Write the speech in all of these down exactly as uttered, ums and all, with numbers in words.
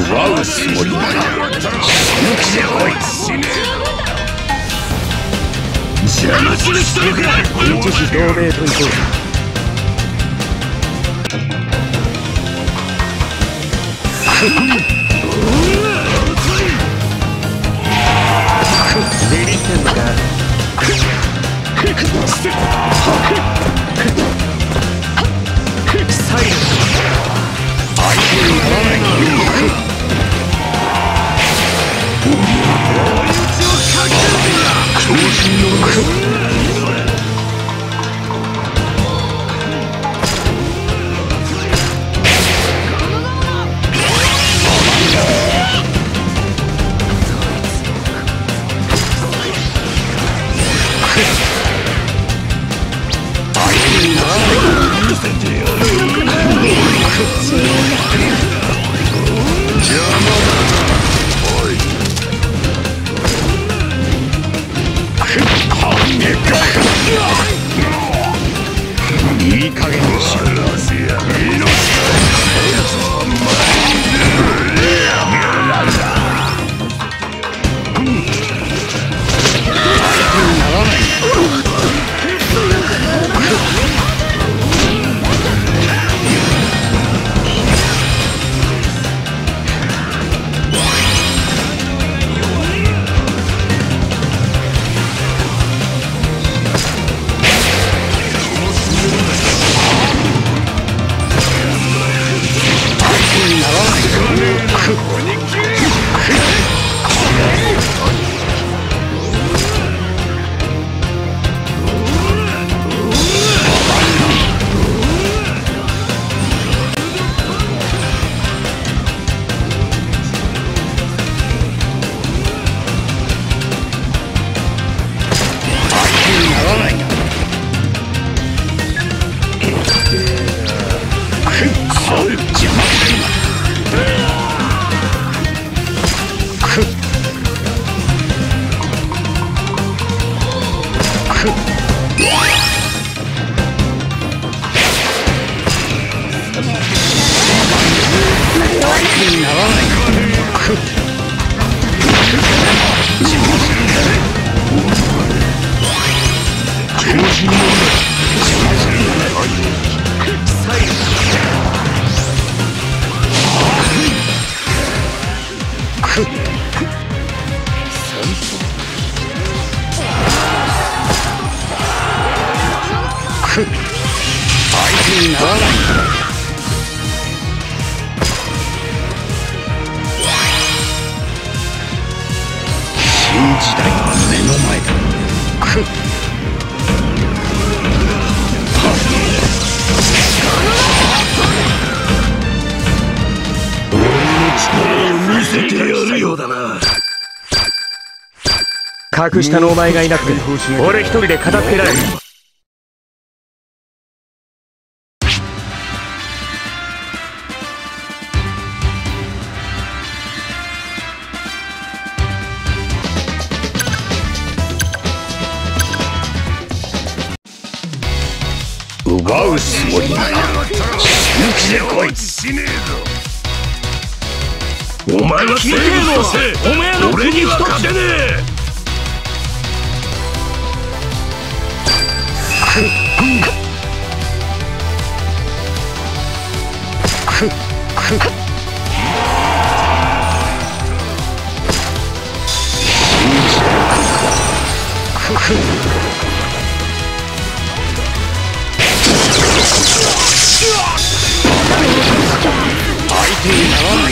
奪うつもりなら死ぬ気で来い。邪魔する人か。 日時同盟分校ビビってんのか。サイレン相手にならない。追い打ちをかけるんだ。調子に乗る。いい加減にしろ。格下のお前がいなくて俺一人で片付けられる。奪うつもりなら死ぬ気で来い。お前は生物として俺には勝てねえ。相手にならない。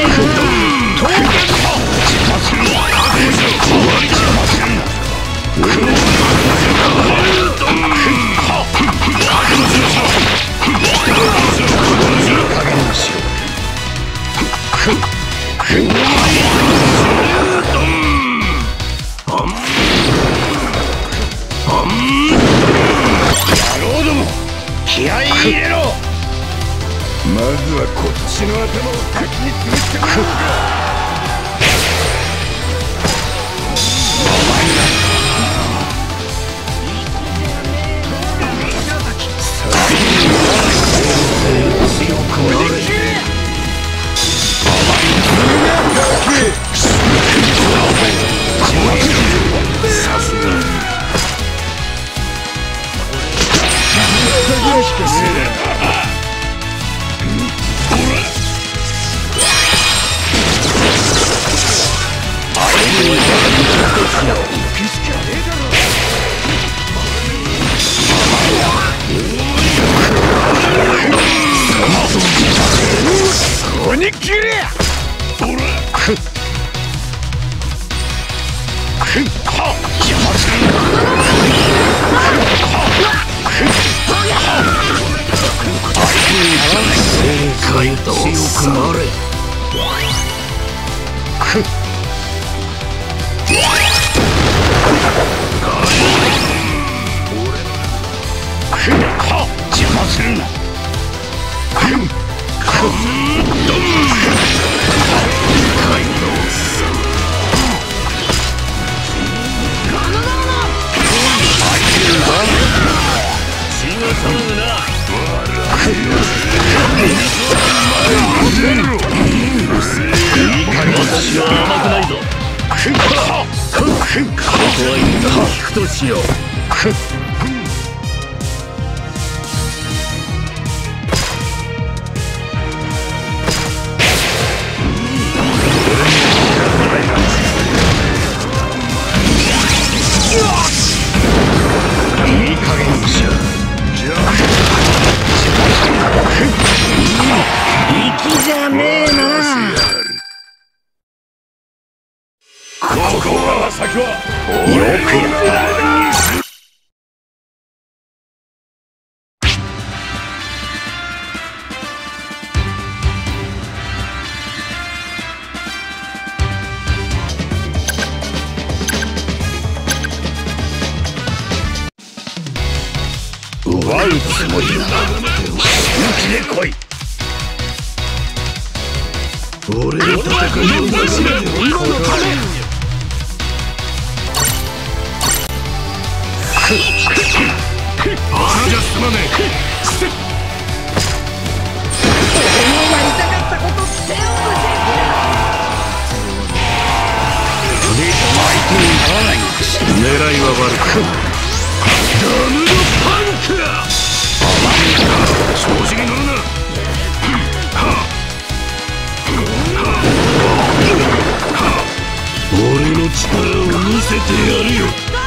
気合い入れろ。まずはこっちの頭を先に潰してもらおうか。強くなれ。 鬼切れや。おら。くっ。くっ。は。邪魔するな。正解と強くなれ。くっ。は。邪魔するな。くっ。くっ。奪うつもりなら本気で来い。俺の戦いをなしめて女のため。あらじゃすまねえ。 俺のやりたかったこと全部相手にならないのかしら。狙いは悪くない。ダムのパンクだ。正直に乗るな。俺の力を見せてやるよ。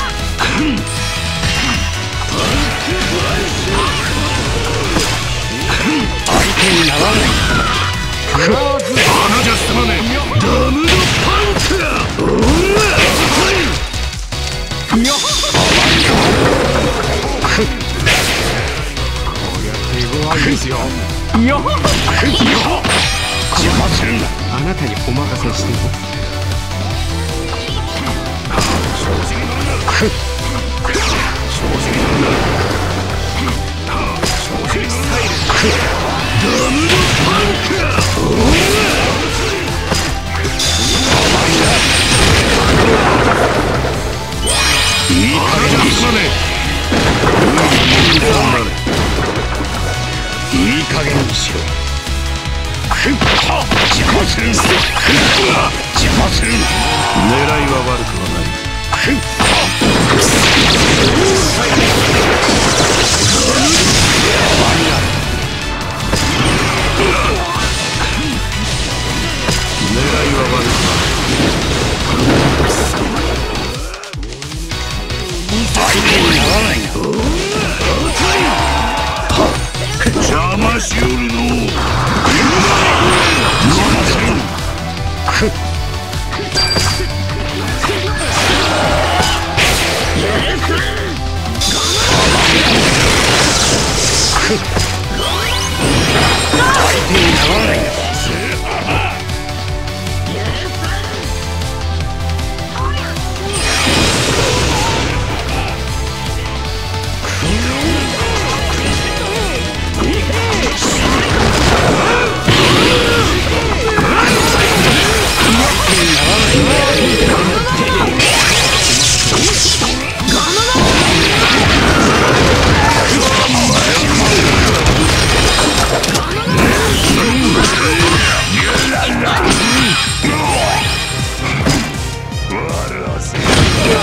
相手にならない。穴じゃ済まねえ。ダムのパンクだ。ですよ。よっ。邪魔するな。あなたにお任せしても。正直に乗るな。正直に乗るな。正直に乗るな。ダムのパンクだ。いい加減にすまねえ。いい加減にしろ。くっは邪魔するな。くっは邪魔するな。狙いは悪くはない。くっは狙いは悪くない。相手にならないな。邪魔しおるの。くっ。相手にならないな。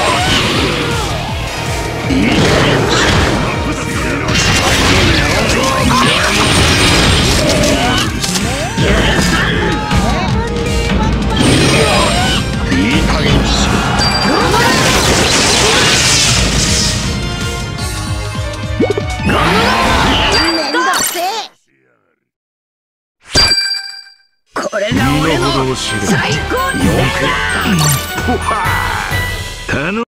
いい加減にしろ。 これが俺の最高の頼む